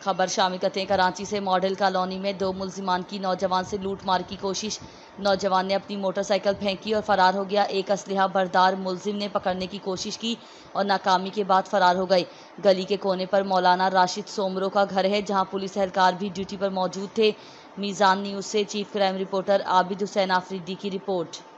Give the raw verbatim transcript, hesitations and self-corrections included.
खबर शामिल करते हैं कराची से। मॉडल कॉलोनी में दो मुलजिमान की नौजवान से लूट मार की कोशिश। नौजवान ने अपनी मोटरसाइकिल फेंकी और फरार हो गया। एक असलहा बरदार मुलजिम ने पकड़ने की कोशिश की और नाकामी के बाद फरार हो गए। गली के कोने पर मौलाना राशिद सोमरो का घर है, जहां पुलिस एहलकार भी ड्यूटी पर मौजूद थे। मीज़ान न्यूज़ से chief crime reporter Abid Hussain Afridi की रिपोर्ट।